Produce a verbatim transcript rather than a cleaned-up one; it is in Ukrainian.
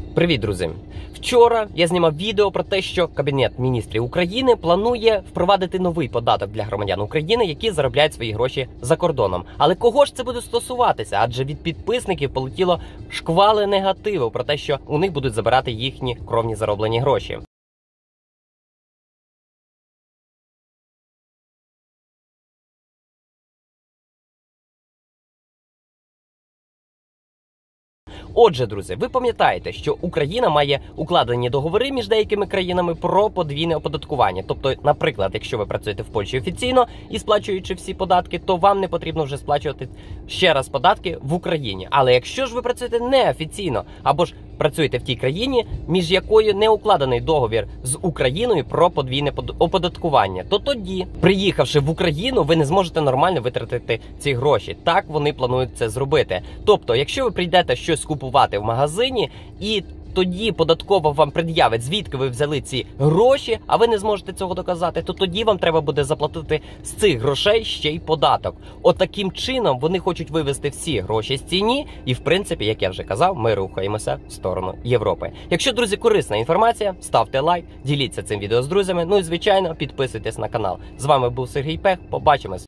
Привіт, друзі! Вчора я знімав відео про те, що Кабінет міністрів України планує впровадити новий податок для громадян України, які заробляють свої гроші за кордоном. Але кого ж це буде стосуватися? Адже від підписників полетіло шквали негативу про те, що у них будуть забирати їхні кровні зароблені гроші. Отже, друзі, ви пам'ятаєте, що Україна має укладені договори між деякими країнами про подвійне оподаткування. Тобто, наприклад, якщо ви працюєте в Польщі офіційно і сплачуючи всі податки, то вам не потрібно вже сплачувати ще раз податки в Україні. Але якщо ж ви працюєте неофіційно, або ж працюєте в тій країні, між якою не укладений договір з Україною про подвійне оподаткування, то тоді, приїхавши в Україну, ви не зможете нормально витратити ці гроші. Так вони планують це зробити. Тобто, якщо ви прийдете щось купувати в магазині і тоді податково вам пред'явить, звідки ви взяли ці гроші, а ви не зможете цього доказати, то тоді вам треба буде заплатити з цих грошей ще й податок. От таким чином вони хочуть вивести всі гроші з ціні і, в принципі, як я вже казав, ми рухаємося в сторону Європи. Якщо, друзі, корисна інформація, ставте лайк, діліться цим відео з друзями, ну і, звичайно, підписуйтесь на канал. З вами був Сергій Пех, побачимось!